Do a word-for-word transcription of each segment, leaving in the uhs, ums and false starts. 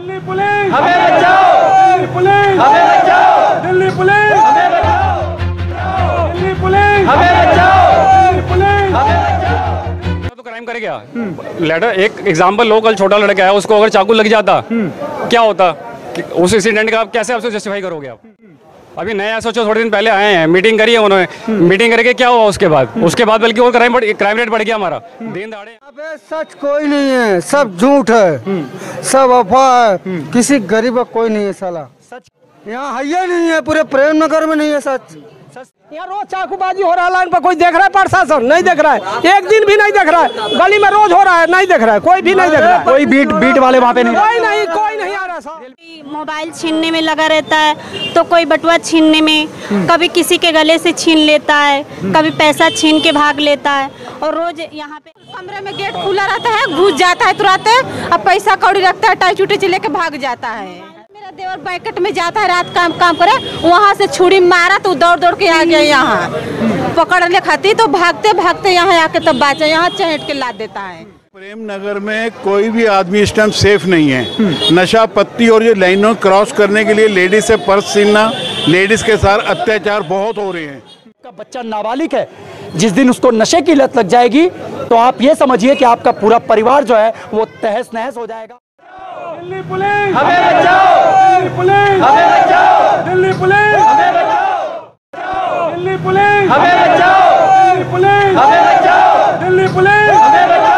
Delhi police हमें बचाओ, Delhi police हमें बचाओ, दिल्ली पुलिस हमें बचाओ, दिल्ली पुलिस हमें बचाओ, दिल्ली पुलिस हमें बचाओ। तो क्राइम करे क्या? लेटर एक एग्जांपल लो, कल छोटा लड़का है, उसको अगर चाकू लग जाता क्या होता? उस इंसिडेंट का आप कैसे आपसे जस्टिफाई करोगे आप? अभी नया सोचो, थोड़े दिन पहले आए हैं, मीटिंग करी है उन्होंने, मीटिंग करके क्या हुआ उसके बाद? उसके बाद बल्कि और क्राइम क्राइम रेट बढ़ गया हमारा। दिन दहाड़े अबे सच कोई नहीं है, सब झूठ है, सब अफवाह है, किसी गरीब का कोई नहीं है साला। सच यहाँ है नहीं है, पूरे प्रेम नगर में नहीं है सच। यहाँ रोज चाकूबाजी हो रहा है, लाइन पर कोई देख रहा है? प्रशासन नहीं देख रहा है, एक दिन भी नहीं देख रहा है। गली में रोज हो रहा है, नहीं देख रहा है, कोई भी नहीं देख रहा है। कोई बीट बीट वाले वहाँ पे नहीं, कोई नहीं, कोई नहीं आ रहा। मोबाइल छीनने में लगा रहता है, तो कोई बटुआ छीनने में, कभी किसी के गले से छीन लेता है, कभी पैसा छीन के भाग लेता है। और रोज यहाँ पे कमरे में गेट खुला रहता है, घुस जाता है तुरंत, अब पैसा कौड़ी रखता है, टाई चुटी लेके भाग जाता है। मेरा देवर बैकट में जाता है, रात काम काम करे, वहाँ से छुरी मारा तो दौड़ दौड़ के आ गया यहाँ पकड़ने खाती, तो भागते भागते यहाँ आके तब बाचा, यहाँ चहेट के ला देता है। प्रेम नगर में कोई भी आदमी इस टाइम सेफ नहीं है। नशा पत्ती और ये लाइनों क्रॉस करने के लिए लेडीज से पर्स छीनना, लेडीज के साथ अत्याचार बहुत हो रहे हैं। का बच्चा नाबालिग है, जिस दिन उसको नशे की लत लग जाएगी तो आप ये समझिए कि आपका पूरा परिवार जो है वो तहस नहस हो जाएगा। दिल्ली पुलिस हमें बचाओ, दिल्ली पुलिस हमें बचाओ, दिल्ली पुलिस हमें बचाओ, दिल्ली पुलिस हमें बचाओ, दिल्ली पुलिस हमें बचाओ, दिल्ली पुलिस हमें बचाओ।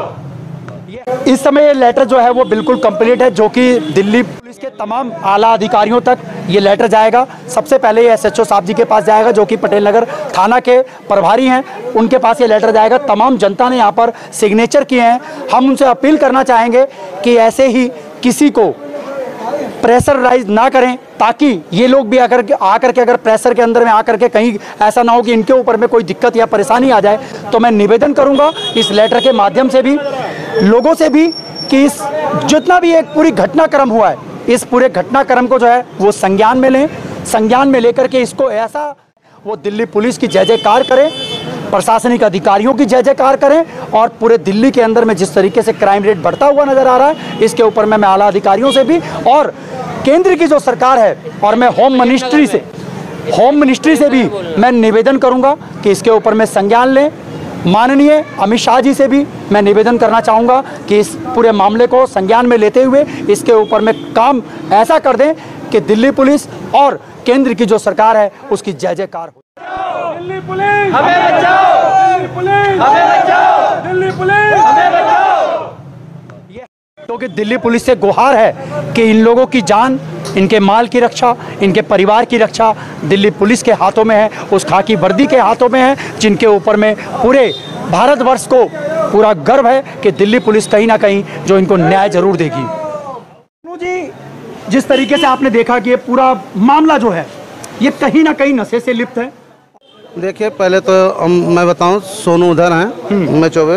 इस समय ये लेटर जो है वो बिल्कुल कंप्लीट है, जो कि दिल्ली पुलिस के तमाम आला अधिकारियों तक ये लेटर जाएगा। सबसे पहले ये एसएचओ साहब जी के पास जाएगा, जो कि पटेल नगर थाना के प्रभारी हैं, उनके पास ये लेटर जाएगा। तमाम जनता ने यहाँ पर सिग्नेचर किए हैं। हम उनसे अपील करना चाहेंगे कि ऐसे ही किसी को प्रेशराइज ना करें, ताकि ये लोग भी अगर आकर के अगर प्रेशर के अंदर में आकर के कहीं ऐसा ना हो कि इनके ऊपर में कोई दिक्कत या परेशानी आ जाए। तो मैं निवेदन करूंगा इस लेटर के माध्यम से भी, लोगों से भी, कि इस जितना भी एक पूरी घटनाक्रम हुआ है, इस पूरे घटनाक्रम को जो है वो संज्ञान में लें, संज्ञान में लेकर के इसको ऐसा वो दिल्ली पुलिस की जय जयकार करें, प्रशासनिक अधिकारियों की जय जयकार करें, और पूरे दिल्ली के अंदर में जिस तरीके से क्राइम रेट बढ़ता हुआ नजर आ रहा है, इसके ऊपर में मैं आला अधिकारियों से भी और केंद्र की जो सरकार है और मैं होम मिनिस्ट्री से होम मिनिस्ट्री से भी मैं निवेदन करूंगा कि इसके ऊपर में संज्ञान लें। माननीय अमित शाह जी से भी मैं निवेदन करना चाहूँगा कि इस पूरे मामले को संज्ञान में लेते हुए इसके ऊपर में काम ऐसा कर दें कि दिल्ली पुलिस और केंद्र की जो सरकार है उसकी जय जयकार हो। दिल्ली पुलिस हमें बचाओ, दिल्ली पुलिस हमें बचाओ, दिल्ली पुलिस हमें बचाओ। क्योंकि दिल्ली पुलिस से गुहार है कि इन लोगों की जान, इनके माल की रक्षा, इनके परिवार की रक्षा दिल्ली पुलिस के हाथों में है, उस खाकी वर्दी के हाथों में है, जिनके ऊपर में पूरे भारतवर्ष को पूरा गर्व है कि दिल्ली पुलिस कहीं ना कहीं जो इनको न्याय जरूर देगी। जी, जिस तरीके से आपने देखा कि ये पूरा मामला जो है ये कहीं ना कहीं नशे से लिप्त है। देखिए, पहले तो हम मैं बताऊं, सोनू उधर हैं, मैं चौबे।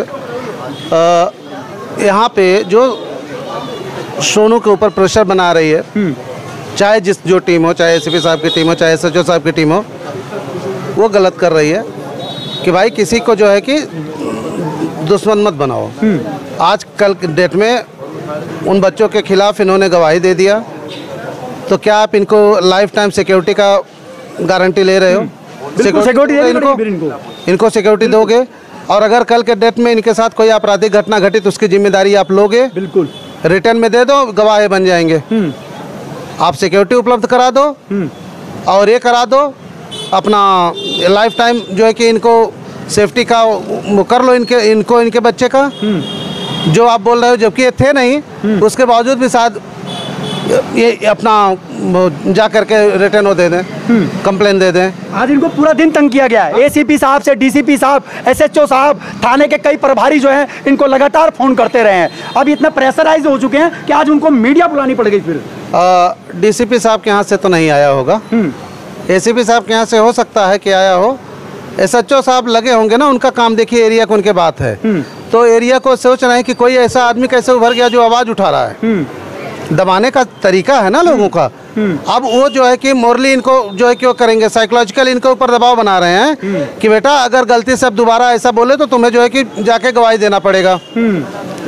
यहाँ पे जो सोनू के ऊपर प्रेशर बना रही है, चाहे जिस जो टीम हो, चाहे एसीपी साहब की टीम हो, चाहे एसएचओ साहब की टीम हो, वो गलत कर रही है कि भाई किसी को जो है कि दुश्मन मत बनाओ। आज कल के डेट में उन बच्चों के खिलाफ इन्होंने गवाही दे दिया, तो क्या आप इनको लाइफ टाइम सिक्योरिटी का गारंटी ले रहे हो? सिक्योरिटी इनको इनको सिक्योरिटी दोगे, और अगर कल के डेट में इनके साथ कोई आपराधिक घटना घटी तो उसकी जिम्मेदारी आप लोगे? बिल्कुल, रिटर्न में दे दो, गवाह बन जाएंगे। आप सिक्योरिटी उपलब्ध करा दो और ये करा दो, अपना लाइफ टाइम जो है कि इनको सेफ्टी का वो कर लो, इनके इनको इनके बच्चे का जो आप बोल रहे हो, जबकि ये थे नहीं, उसके बावजूद भी शायद ये अपना जा करके रिटर्न हो दे दें, कंप्लेन दे दें। आज इनको पूरा दिन तंग किया गया है। एसीपी साहब से डीसीपी साहब, एसएचओ साहब, थाने के कई प्रभारी जो हैं इनको लगातार फोन करते रहे हैं। अब इतना प्रेशराइज हो चुके हैं कि आज उनको मीडिया बुलानी पड़ गई। फिर डीसीपी साहब के यहाँ से तो नहीं आया होगा, एसीपी साहब के यहाँ से हो सकता है कि आया हो। एसएचओ साहब लगे होंगे ना, उनका काम देखिए, एरिया को उनके बात है, तो एरिया को सोच रहे हैं कि कोई ऐसा आदमी कैसे उभर गया जो आवाज़ उठा रहा है। दबाने का तरीका है ना लोगों का। अब वो जो है कि मोरली इनको जो है कि वो करेंगे, साइकोलॉजिकल इनके ऊपर दबाव बना रहे हैं कि बेटा अगर गलती से अब दोबारा ऐसा बोले तो तुम्हें जो है कि जाके गवाही देना पड़ेगा।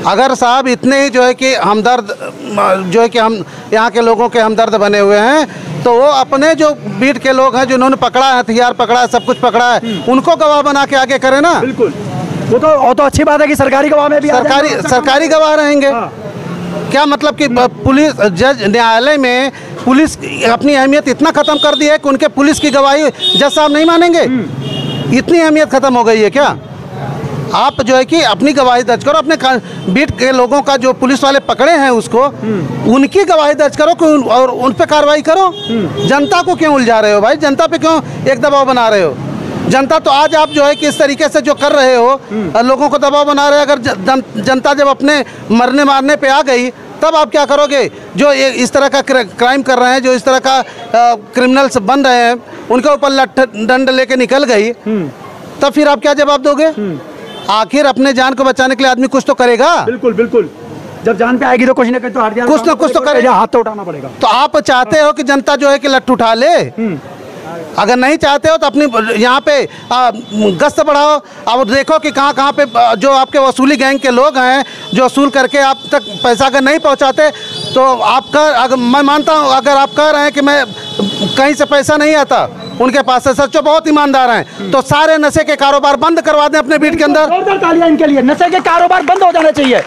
अगर साहब इतने ही जो है कि हमदर्द जो है कि हम यहाँ के लोगों के हमदर्द बने हुए हैं, तो वो अपने जो बीट के लोग हैं जिन्होंने पकड़ा है, हथियार पकड़ा है, सब कुछ पकड़ा है, उनको गवाह बना के आगे करे ना। बिल्कुल, वो तो वो तो अच्छी बात है कि सरकारी गवाह में भी सरकारी सरकारी गवाह रहेंगे। क्या मतलब कि पुलिस जज न्यायालय में पुलिस अपनी अहमियत इतना खत्म कर दी है कि उनके पुलिस की गवाही जज साहब नहीं मानेंगे? इतनी अहमियत खत्म हो गई है क्या? आप जो है कि अपनी गवाही दर्ज करो, अपने बीट के लोगों का जो पुलिस वाले पकड़े हैं उसको, उनकी गवाही दर्ज करो कि उन, और उन पे कार्रवाई करो। जनता को क्यों उलझा रहे हो भाई? जनता पे क्यों एक दबाव बना रहे हो? जनता तो आज आप जो है कि इस तरीके से जो कर रहे हो, लोगों को दबाव बना रहे हो। अगर जन, जनता जब अपने मरने मारने पे आ गई तब आप क्या करोगे? जो ये इस तरह का क्राइम कर रहे हैं, जो इस तरह का क्रिमिनल्स बन रहे हैं, उनके ऊपर लठ डंड लेके निकल गई, तब फिर आप क्या जवाब दोगे? आखिर अपने जान को बचाने के लिए आदमी कुछ तो करेगा। बिल्कुल बिल्कुल, जब जान पे आएगी तो कुछ ना कुछ तो हट जाएगा, कुछ ना कुछ तो करेगा, हाथ तो उठाना पड़ेगा। तो आप चाहते हो कि जनता जो है कि लठ उठा ले? अगर नहीं चाहते हो तो अपनी यहाँ पे आ, गश्त बढ़ाओ। अब देखो कि कहाँ कहाँ पे जो आपके वसूली गैंग के लोग हैं जो वसूल करके आप तक पैसा अगर नहीं पहुँचाते, तो आपका अगर मैं मानता हूँ, अगर आप कह रहे हैं कि मैं कहीं से पैसा नहीं आता उनके पास से, सच्चो बहुत ईमानदार हैं, तो सारे नशे के कारोबार बंद करवा दें अपने बीट के अंदर। जोरदार तालियां इनके लिए। नशे के कारोबार बंद हो जाने चाहिए।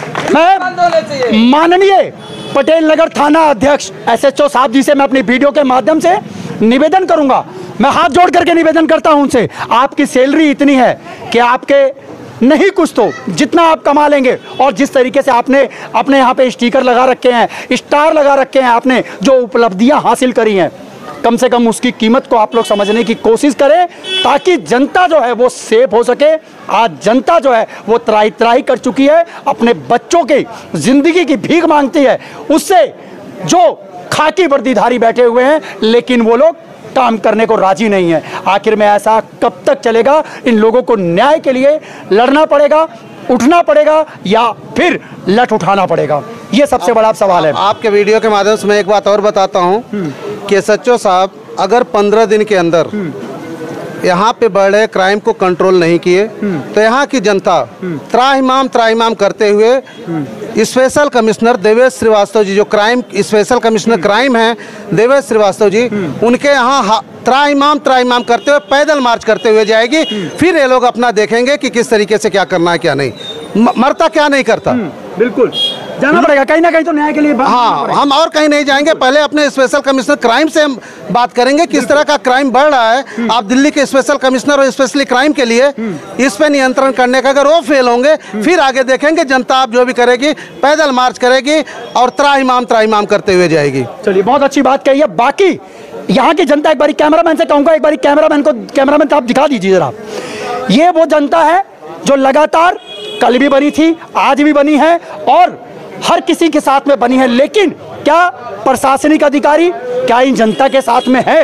मैं माननीय पटेल नगर थाना अध्यक्ष एसएचओ साहब जी से मैं अपनी वीडियो के माध्यम से निवेदन करूंगा, मैं हाथ जोड़ करके निवेदन करता हूं उनसे, आपकी सैलरी इतनी है कि आपके नहीं कुछ तो जितना आप कमा लेंगे, और जिस तरीके से आपने अपने यहाँ पे स्टिकर लगा रखे हैं, स्टार लगा रखे हैं, आपने जो उपलब्धियां हासिल करी हैं, कम से कम उसकी कीमत को आप लोग समझने की कोशिश करें, ताकि जनता जो है वो सेफ हो सके। आज जनता जो है वो त्राही त्राही कर चुकी है, अपने बच्चों की जिंदगी की भीख मांगती है, उससे जो खाकी वर्दीधारी बैठे हुए हैं, लेकिन वो लोग काम करने को राजी नहीं है। आखिर में ऐसा कब तक चलेगा? इन लोगों को न्याय के लिए लड़ना पड़ेगा, उठना पड़ेगा, या फिर लठ उठाना पड़ेगा। ये सबसे बड़ा सवाल है। आपके वीडियो के माध्यम से मैं एक बात और बताता हूँ कि एसएचओ साहब अगर पंद्रह दिन के अंदर यहाँ पे बढ़ रहे क्राइम को कंट्रोल नहीं किए, तो यहाँ की जनता त्राहिमाम त्राहिमाम करते हुए स्पेशल कमिश्नर देवेश श्रीवास्तव जी, जो क्राइम स्पेशल कमिश्नर क्राइम हैं देवेश श्रीवास्तव जी, उनके यहाँ त्राहिमाम त्राहिमाम करते हुए पैदल मार्च करते हुए जाएगी। फिर ये लोग अपना देखेंगे कि किस तरीके से क्या करना है क्या नहीं, मरता क्या नहीं करता। बिल्कुल जाना पड़ेगा कहीं ना कहीं तो न्याय के लिए। हाँ, हम और कहीं नहीं जाएंगे, पहले अपने स्पेशल कमिश्नर क्राइम से हम बात करेंगे किस तरह का क्राइम बढ़ रहा है। आप दिल्ली के स्पेशल कमिश्नर और स्पेशली क्राइम के लिए इस पे नियंत्रण करने का, अगर वो फेल होंगे फिर आगे देखेंगे जनता आप जो भी करेगी, पैदल मार्च करेगी और त्राहिमाम त्राहिमाम करते हुए जाएगी। चलिए, बहुत अच्छी बात कही है। बाकी यहाँ की जनता, एक बारी कैमरामैन से कहूँगा, एक बारी कैमरामैन को कैमरामैन आप दिखा दीजिए जरा, ये वो जनता है जो लगातार कल भी बनी थी, आज भी बनी है और हर किसी के साथ में बनी है। लेकिन क्या प्रशासनिक अधिकारी क्या इन जनता के साथ में है?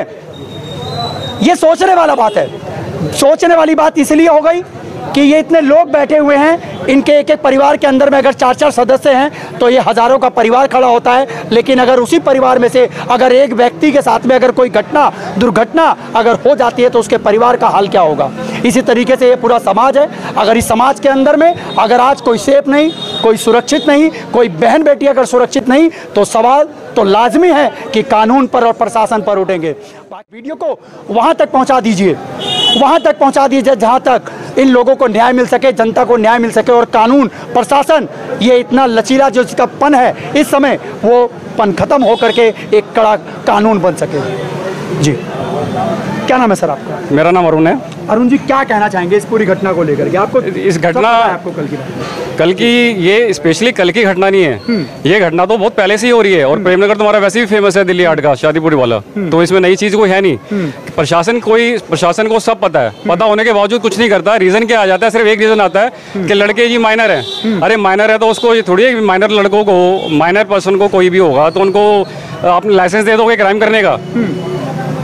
ये सोचने वाला बात है। सोचने वाली बात इसलिए हो गई कि ये इतने लोग बैठे हुए हैं, इनके एक एक परिवार के अंदर में अगर चार चार सदस्य हैं तो ये हजारों का परिवार खड़ा होता है। लेकिन अगर उसी परिवार में से अगर एक व्यक्ति के साथ में अगर कोई घटना दुर्घटना अगर हो जाती है तो उसके परिवार का हाल क्या होगा? इसी तरीके से ये पूरा समाज है। अगर इस समाज के अंदर में अगर आज कोई सेफ नहीं, कोई सुरक्षित नहीं, कोई बहन बेटी अगर सुरक्षित नहीं, तो सवाल तो लाजमी है कि कानून पर और प्रशासन पर उठेंगे। वीडियो को वहां तक पहुंचा दीजिए, वहां तक पहुंचा दीजिए जहां तक इन लोगों को न्याय मिल सके, जनता को न्याय मिल सके और कानून प्रशासन ये इतना लचीला जो इसका पन है इस समय, वो पन खत्म होकर के एक कड़ा कानून बन सके। जी, क्या नाम है सर आपका? मेरा नाम अरुण है। अरुण जी, क्या कहना चाहेंगे इस पूरी घटना को लेकर के? आपको इस घटना आपको कल की कल की ये स्पेशली कल की घटना नहीं है, ये घटना तो बहुत पहले से ही हो रही है। और प्रेमनगर तुम्हारा वैसे भी फेमस है दिल्ली आर्ट का, शादीपुरी वाला, तो इसमें नई चीज कोई है नहीं। प्रशासन कोई प्रशासन को सब पता है, पता होने के बावजूद कुछ नहीं करता। रीजन क्या आ जाता है? सिर्फ एक रीजन आता है कि लड़के जी माइनर है। अरे माइनर है तो उसको ये थोड़ी है माइनर लड़कों को, माइनर पर्सन को कोई भी होगा तो उनको अपना लाइसेंस दे दोगे क्राइम करने का?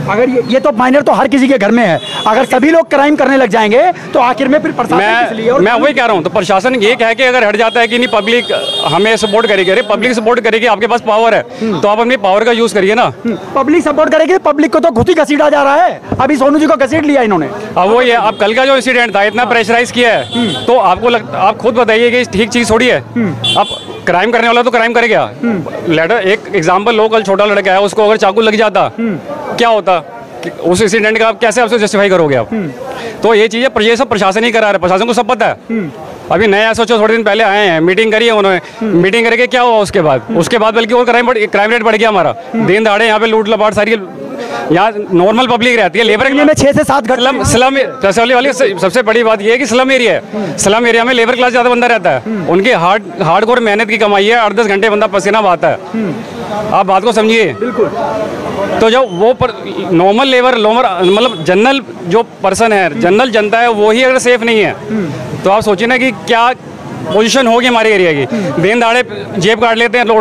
अगर ये, ये तो माइनर तो हर किसी के घर में है, अगर सभी लोग क्राइम करने लग जाएंगे तो आखिर में फिर प्रशासन किस लिए? मैं मैं वही कह रहा हूँ, तो प्रशासन ये कह के अगर हट जाता है कि नहीं पब्लिक हमें सपोर्ट करेगी, अरे पब्लिक सपोर्ट करेगी, आपके पास पावर है तो आप अपनी पावर का यूज करिए ना। पब्लिक सपोर्ट करेगी, पब्लिक को तो खुद ही घसीटा जा रहा है। अभी सोनू जी को घसीट लिया इन्होंने। अब वो ये अब कल का जो इंसिडेंट था इतना प्रेशराइज किया है, तो आपको लग, आप खुद बताइए कि ठीक चीज थोड़ी है। अब क्राइम करने वाला तो क्राइम करेगा। लेटर एक एग्जांपल लो, कल छोटा लड़का है, उसको अगर चाकू लग जाता क्या होता, उस इंसिडेंट का आप कैसे आपसे जस्टिफाई करोगे आप? तो ये चीजें ये सब प्रशासन ही करा रहा है, प्रशासन को सब पता है। अभी नया सोचो, थोड़े दिन पहले आए हैं, मीटिंग करी है उन्होंने, मीटिंग करके क्या हुआ उसके बाद उसके बाद बल्कि और क्राइम क्राइम रेट बढ़ गया हमारा। दिन दहाड़े यहाँ पे लूट लपाट सारी, यहाँ नॉर्मल पब्लिक रहती है, लेबर में छह से सात स्लम स्लम रसौली वाली सबसे बड़ी बात ये है कि स्लम एरिया है, स्लम एरिया में लेबर क्लास ज्यादा बंदा रहता है, उनकी हार्ड हार्ड कोर मेहनत की कमाई है, आठ दस घंटे बंदा पसीना बहाता है। आप बात को समझिए। बिल्कुल। तो जब वो नॉर्मल लेबर लोमर मतलब जनरल जो पर्सन है, जनरल जनता है, वो ही अगर सेफ नहीं है तो आप सोचिए ना कि क्या पोजीशन होगी हमारे एरिया की। दिन दाड़े जेब काट लेते हैं,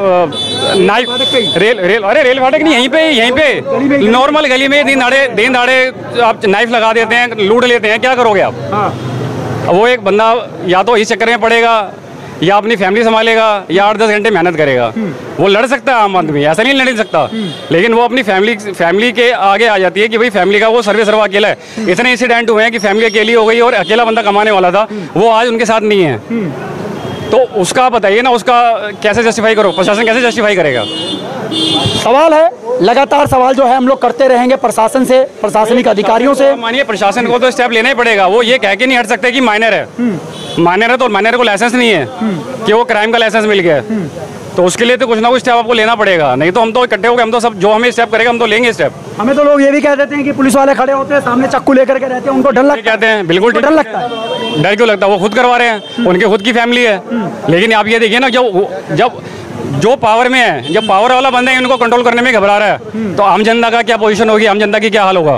नाइफ रेल रेल अरे रेल फाटक नहीं, यहीं पे यहीं पे नॉर्मल गली में दिन दाड़े दिन दाड़े आप नाइफ लगा देते हैं, लूट लेते हैं, क्या करोगे आप? हाँ। वो एक बंदा या तो इस चक्कर में पड़ेगा या अपनी फैमिली संभालेगा या आठ दस घंटे मेहनत करेगा। वो लड़ सकता है आम आदमी, ऐसा नहीं लड़ सकता, लेकिन वो अपनी फैमिली फैमिली के आगे आ जाती है कि भाई फैमिली का वो सर्वे सर्वा अकेला है। इतने इंसिडेंट हुए हैं कि फैमिली अकेली हो गई और अकेला बंदा कमाने वाला था वो आज उनके साथ नहीं है। तो उसका बताइए ना, उसका कैसे जस्टिफाई करो, प्रशासन कैसे जस्टिफाई करेगा? सवाल है, लगातार सवाल जो है हम लोग करते रहेंगे प्रशासन से, प्रशासनिक अधिकारियों से। मानिए प्रशासन को तो स्टेप लेना ही पड़ेगा, वो ये कह के नहीं हट सकते कि माइनर है, माइनर है तो माइनर को लाइसेंस नहीं है कि वो क्राइम का लाइसेंस मिल गया, तो उसके लिए तो कुछ ना कुछ स्टेप आपको लेना पड़ेगा, नहीं तो हम तो इकट्ठे हो गए, हम तो सब जो हमें स्टेप करेगा हम तो लेंगे स्टेप। हमें तो लोग ये भी कह देते हैं कि पुलिस वाले खड़े होते हैं सामने चाकू लेकर के रहते हैं, उनको डर लगता है। कहते हैं बिल्कुल डर लगता है। डर क्यों लगता है? वो खुद करवा रहे हैं, उनके खुद की फैमिली है। लेकिन आप ये देखिए ना, जब जब जो पावर में है, जब पावर वाला बंदा है उनको कंट्रोल करने में घबरा रहा है, तो आम जनता का क्या पोजीशन होगी, आम जनता की क्या हाल होगा?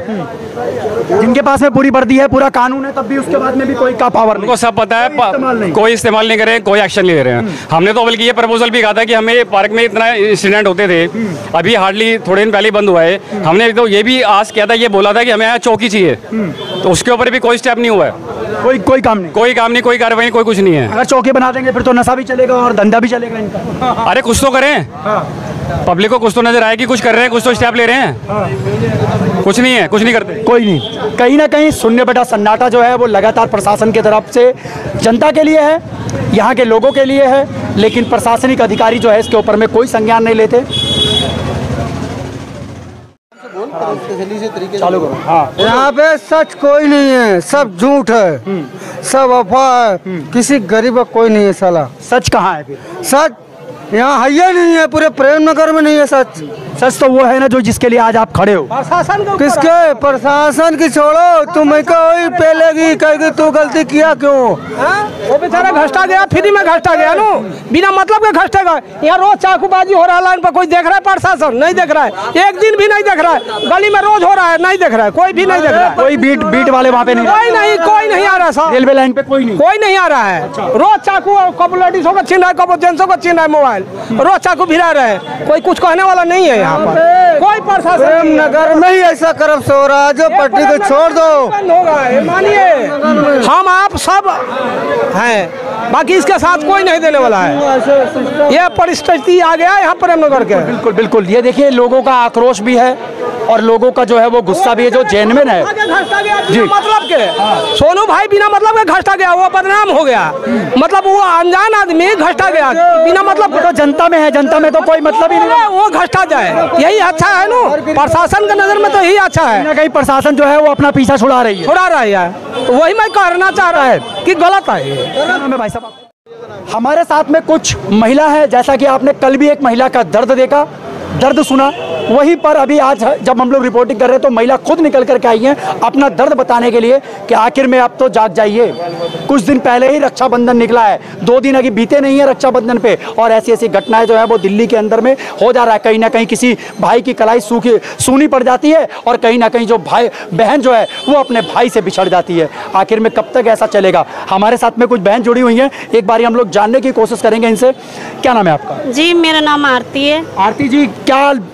जिनके पास में पूरी वर्दी है, पूरा कानून है, तब भी उसके बाद में भी कोई का पावर नहीं, उनको सब पता है, कोई इस्तेमाल नहीं करे, कोई एक्शन नहीं ले रहे हैं। हमने तो बल्कि ये प्रपोजल भी कहा था कि हमें पार्क में इतना इंसिडेंट होते थे, अभी हार्डली थोड़े दिन पहले बंद हुआ है, हमने तो ये भी आज किया था, ये बोला था कि हमें यहाँ चौकी चाहिए, तो उसके ऊपर भी कोई स्टेप नहीं हुआ है, कोई कोई काम नहीं, कोई काम नहीं, कोई कार्रवाई नहीं, कोई कुछ नहीं है। अगर चौकी बना देंगे फिर तो नशा भी चलेगा और धंधा भी चलेगा इनका। अरे कुछ तो करें, पब्लिक को कुछ तो नजर आए कि कुछ कर रहे हैं, कुछ तो स्टेप ले रहे हैं। कुछ नहीं है, कुछ नहीं करते, कोई नहीं। कहीं ना कहीं शून्य बटा सन्नाटा जो है वो लगातार प्रशासन की तरफ से जनता के लिए है, यहाँ के लोगों के लिए है, लेकिन प्रशासनिक अधिकारी जो है इसके ऊपर में कोई संज्ञान नहीं लेते। चालू करो। हाँ, यहाँ पे सच कोई नहीं है, सब झूठ है, सब अफवाह है, किसी गरीब का कोई नहीं है साला। सच कहाँ है फिर? सच यहाँ है नहीं है, पूरे प्रेम नगर में नहीं है सच। सच तो वो है ना जो जिसके लिए आज आप खड़े हो। प्रशासन किसके? प्रशासन की छोड़ो, तुम्हें कोई पेलेगी कहेगी तू गलती किया क्यों? वो बेचारा घसटा गया, फ्री में घसटा गया नो, बिना मतलब के घसटेगा। यहाँ रोज चाकूबाजी हो रहा है, लाइन पर कोई देख रहा है? प्रशासन नहीं देख रहा है, एक दिन भी नहीं देख रहा है। गली में रोज हो रहा है, नहीं देख रहा है, कोई भी नहीं देख रहा है। कोई बीट बीट वाले वहाँ पे नहीं, कोई नहीं, कोई नहीं आ रहा सर। रेलवे लाइन पे कोई नहीं, कोई नहीं आ रहा है। रोज चाकू कब लेडीजों को छीन रहा है, कब जेंट्सों को छीन रहा है मोबाइल, रोज चाकू भिरा रहे हैं, कोई कुछ कहने वाला नहीं है यहाँ पर। कोई प्रशासन नगर में ही ऐसा करप्शन हो रहा है, जो पट्टी को छोड़ दो होगा, मानिए हम आप सब हैं, बाकी इसके साथ कोई नहीं देने वाला है। ये परिस्थिति आ गया यहाँ प्रेमनगर के। बिल्कुल बिल्कुल, ये देखिए लोगों का आक्रोश भी है और लोगों का जो है वो गुस्सा भी है, जो जेन्युइन है। जी मतलब के सोनू भाई बिना मतलब के घसटा गया, वो बदनाम हो गया, मतलब वो अनजान आदमी घसटा गया बिना मतलब। तो जनता में है, जनता में तो कोई मतलब ही नहीं, वो घसटा जाए, यही अच्छा है नो। प्रशासन के नजर में तो यही अच्छा है। कहीं प्रशासन जो है वो अपना पीछा छुड़ा रही है, छुड़ा रही है, तो वही मैं कहना चाह रहा है कि गलत है। भाई साहब हमारे साथ में कुछ महिला है, जैसा कि आपने कल भी एक महिला का दर्द देखा, दर्द सुना, वहीं पर अभी आज जब हम लोग रिपोर्टिंग कर रहे हैं तो महिला खुद निकल करके आई हैं अपना दर्द बताने के लिए कि आखिर में आप तो जाग जाइए। कुछ दिन पहले ही रक्षाबंधन निकला है, दो दिन अभी बीते नहीं है रक्षाबंधन पे, और ऐसी ऐसी घटनाएं जो है वो दिल्ली के अंदर में हो जा रहा है। कहीं ना कहीं किसी भाई की कलाई सूखी सूनी पड़ जाती है और कहीं ना कहीं जो भाई बहन जो है वो अपने भाई से बिछड़ जाती है। आखिर में कब तक ऐसा चलेगा? हमारे साथ में कुछ बहन जुड़ी हुई हैं, एक बार हम लोग जानने की कोशिश करेंगे इनसे। क्या नाम है आपका? जी मेरा नाम आरती है। आरती जी, क्या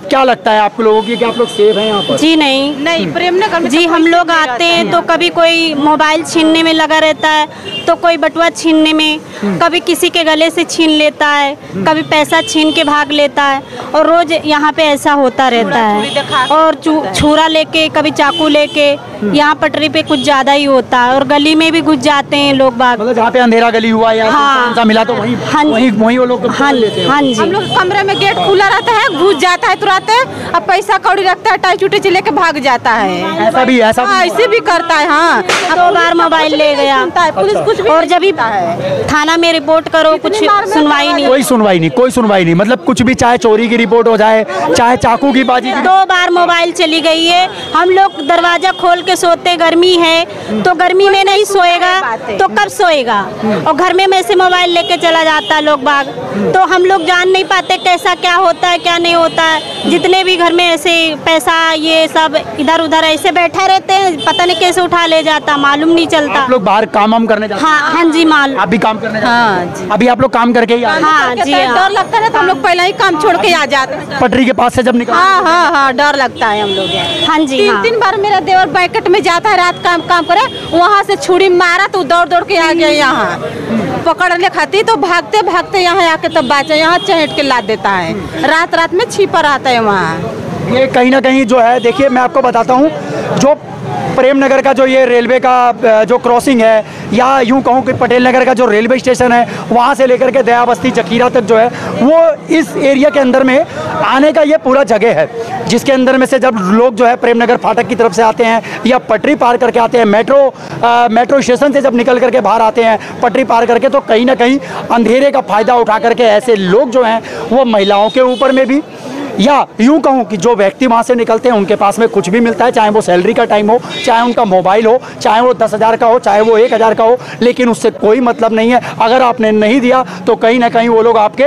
क्या लगता है आप लोगों की कि आप लोग सेफ हैं यहाँ पर? जी नहीं नहीं प्रेमनगर में जी, तो हम कोई लोग नहीं आते रहता हैं है। तो कभी कोई मोबाइल छीनने में लगा रहता है, तो कोई बटुआ छीनने में, कभी किसी के गले से छीन लेता है, कभी पैसा छीन के भाग लेता है, और रोज यहाँ पे ऐसा होता रहता छुरी दिखा है। के और चू- छुरा लेके, कभी चाकू लेके, यहाँ पटरी पे कुछ ज्यादा ही होता है, और गली में भी घुस जाते हैं लोग बाग। मतलब जहाँ पे अंधेरा गली हुआ या हाँ। कौन सा मिला तो वहीं हाँ जी। वहीं वहीं वो लोग हाँ लेते हैं। हाँ हम जी लोग कमरे में गेट खुला रहता है, घुस जाता है तुरंत, अब पैसा कौड़ी रखता है, टाई चुटी से लेके भाग जाता है। ऐसा भी ऐसा भी हाँ, ऐसे भी करता है। हाँ, दो बार मोबाइल ले गया, सुनता है, पुलिस कुछ भी और नहीं जब भी सुनता है। थाना में रिपोर्ट करो कुछ बार में सुनवाई नहीं। कोई सुनवाई नहीं, कोई सुनवाई नहीं, मतलब कुछ भी, चाहे चोरी की रिपोर्ट हो जाए, चाहे चाकू की बाजी की। दो बार मोबाइल चली गई है। हम लोग दरवाजा खोल के सोते, गर्मी है तो गर्मी में नहीं सोएगा तो कब सोएगा, और घर में में से मोबाइल लेके चला जाता है लोग बाग, तो हम लोग जान नहीं पाते कैसा क्या होता है क्या नहीं होता है। जितने भी घर में ऐसे पैसा ये सब इधर उधर ऐसे बैठा रहते हैं, पता नहीं कैसे उठा ले जाता, मालूम नहीं चलता। आप लोग बाहर काम वाम करने जाते हैं? हाँ हाँ जी माल आप भी काम करने जाते हाँ हैं? जी। अभी आप लोग काम करके ही आ रहे हैं? हाँ कहते जी हैं, हाँ। डर लगता है तो हम लोग पहले ही काम छोड़ के आ जाते हैं। पटरी के पास से जब निकल हाँ हाँ हाँ, डर लगता है हम लोग। हाँ जी तीन हाँ। तीन बार मेरा देवर बैकट में जाता है, रात काम काम करे, वहाँ से छुरी मारा तो दौड़ दौड़ के आ गया यहाँ, पकड़ने खाती तो भागते भागते यहाँ आके तब बाचा, यहाँ चहेट के ला देता है, रात रात में छिपा रहता है वहाँ। ये कहीं ना कहीं जो है, देखिए मैं आपको बताता हूँ, जो प्रेम नगर का जो ये रेलवे का जो क्रॉसिंग है, या यूं कहूँ कि पटेल नगर का जो रेलवे स्टेशन है, वहाँ से लेकर के दया बस्ती जखीरा तक जो है, वो इस एरिया के अंदर में आने का ये पूरा जगह है, जिसके अंदर में से जब लोग जो है प्रेम नगर फाटक की तरफ से आते हैं या पटरी पार करके आते हैं, मेट्रो आ, मेट्रो स्टेशन से जब निकल करके बाहर आते हैं पटरी पार करके, तो कहीं ना कहीं अंधेरे का फ़ायदा उठा करके ऐसे लोग जो हैं वो महिलाओं के ऊपर में भी, या यूं कहूं कि जो व्यक्ति वहां से निकलते हैं उनके पास में कुछ भी मिलता है, चाहे वो सैलरी का टाइम हो, चाहे उनका मोबाइल हो, चाहे वो दस हज़ार का हो, चाहे वो एक हज़ार का हो, लेकिन उससे कोई मतलब नहीं है। अगर आपने नहीं दिया तो कहीं ना कहीं वो लोग आपके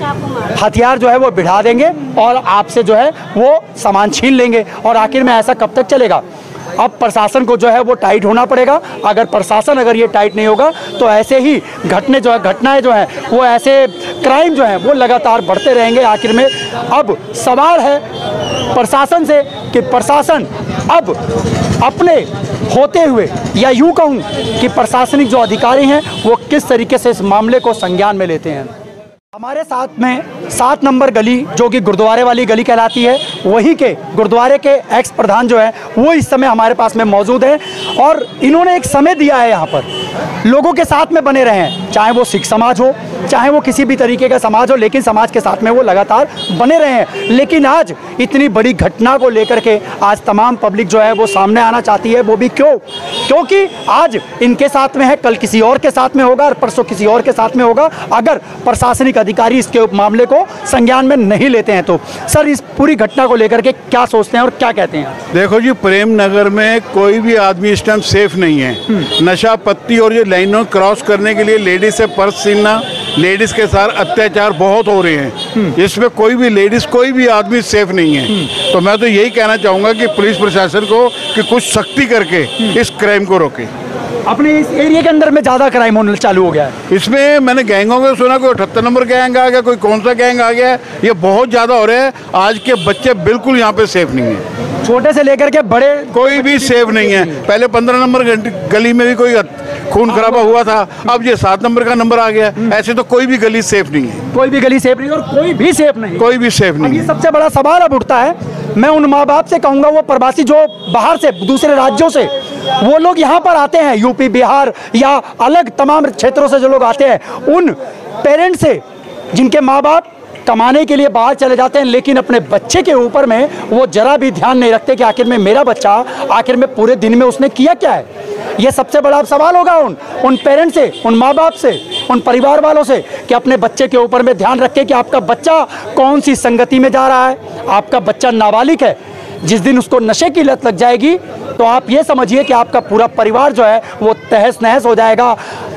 हथियार जो है वो बढ़ा देंगे और आपसे जो है वो सामान छीन लेंगे। और आखिर में ऐसा कब तक चलेगा? अब प्रशासन को जो है वो टाइट होना पड़ेगा। अगर प्रशासन अगर ये टाइट नहीं होगा तो ऐसे ही घटने जो है घटनाएं जो हैं वो ऐसे क्राइम जो हैं वो लगातार बढ़ते रहेंगे। आखिर में अब सवाल है प्रशासन से कि प्रशासन अब अपने होते हुए, या यूं कहूं कि प्रशासनिक जो अधिकारी हैं वो किस तरीके से इस मामले को संज्ञान में लेते हैं। हमारे साथ में सात नंबर गली जो कि गुरुद्वारे वाली गली कहलाती है, वहीं के गुरुद्वारे के एक्स प्रधान जो है वो इस समय हमारे पास में मौजूद है, और इन्होंने एक समय दिया है यहाँ पर लोगों के साथ में बने रहें, चाहे वो सिख समाज हो, चाहे वो किसी भी तरीके का समाज हो, लेकिन समाज के साथ में वो लगातार बने रहे हैं। लेकिन आज इतनी बड़ी घटना को लेकर के आज तमाम पब्लिक जो है वो सामने आना चाहती है। वो भी क्यों? क्योंकि आज इनके साथ में है, कल किसी और के साथ में होगा और परसों किसी और के साथ में होगा, अगर प्रशासनिक अधिकारी इसके मामले को संज्ञान में नहीं लेते हैं तो। सर, इस पूरी घटना को लेकर के क्या सोचते हैं और क्या कहते हैं? देखो जी, प्रेम नगर में कोई भी आदमी इस टाइम सेफ नहीं है। नशा पत्ती और ये लाइनों क्रॉस करने के लिए लेडीज से पर्स छीनना, लेडीज के साथ अत्याचार बहुत हो रहे हैं। इसमें कोई भी लेडीज कोई भी आदमी सेफ नहीं है। तो मैं तो यही कहना चाहूँगा कि पुलिस प्रशासन को कि कुछ सख्ती करके इस क्राइम को रोके। अपने इस एरिया के अंदर में ज़्यादा क्राइम होने चालू हो गया है। इसमें मैंने गैंगों को सुना, कोई अठहत्तर नंबर गैंग आ गया, कोई कौन सा गैंग आ गया, ये बहुत ज़्यादा हो रहा है। आज के बच्चे बिल्कुल यहाँ पे सेफ नहीं है, छोटे से लेकर के बड़े कोई भी सेफ नहीं है। पहले पंद्रह नंबर गली में भी कोई खून खराबा हुआ था, अब ये सात नंबर का नंबर आ गया। ऐसे तो कोई भी गली सेफ नहीं है, कोई भी गली सेफ नहीं और कोई भी सेफ नहीं, कोई भी सेफ नहीं ये है। सबसे बड़ा सवाल अब उठता है। मैं उन माँ बाप से कहूँगा, वो प्रवासी जो बाहर से दूसरे राज्यों से वो लोग यहाँ पर आते हैं, यूपी बिहार या अलग तमाम क्षेत्रों से जो लोग आते हैं, उन पेरेंट्स से जिनके माँ बाप कमाने के लिए बाहर चले जाते हैं, लेकिन अपने बच्चे के ऊपर में वो जरा भी ध्यान नहीं रखते कि आखिर में मेरा बच्चा आखिर में पूरे दिन में उसने किया क्या है। ये सबसे बड़ा सवाल होगा उन उन पेरेंट्स से, उन माँ बाप से, उन परिवार वालों से कि अपने बच्चे के ऊपर में ध्यान रखें कि आपका बच्चा कौन सी संगति में जा रहा है। आपका बच्चा नाबालिग है, जिस दिन उसको नशे की लत लग जाएगी तो आप ये समझिए कि आपका पूरा परिवार जो है वो तहस नहस हो जाएगा।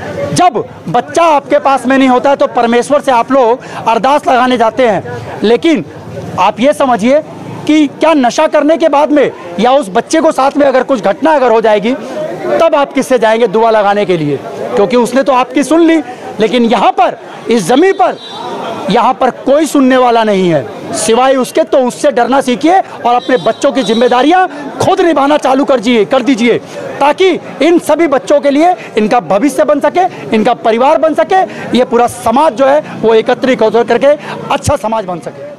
जब बच्चा आपके पास में नहीं होता है तो परमेश्वर से आप लोग अरदास लगाने जाते हैं, लेकिन आप ये समझिए कि क्या नशा करने के बाद में या उस बच्चे को साथ में अगर कुछ घटना अगर हो जाएगी तब आप किससे जाएंगे दुआ लगाने के लिए, क्योंकि उसने तो आपकी सुन ली। लेकिन यहाँ पर इस ज़मीन पर यहाँ पर कोई सुनने वाला नहीं है सिवाय उसके, तो उससे डरना सीखिए और अपने बच्चों की जिम्मेदारियां खुद निभाना चालू कर दीजिए कर दीजिए ताकि इन सभी बच्चों के लिए इनका भविष्य बन सके, इनका परिवार बन सके, ये पूरा समाज जो है वो एकत्रित होकर करके अच्छा समाज बन सके।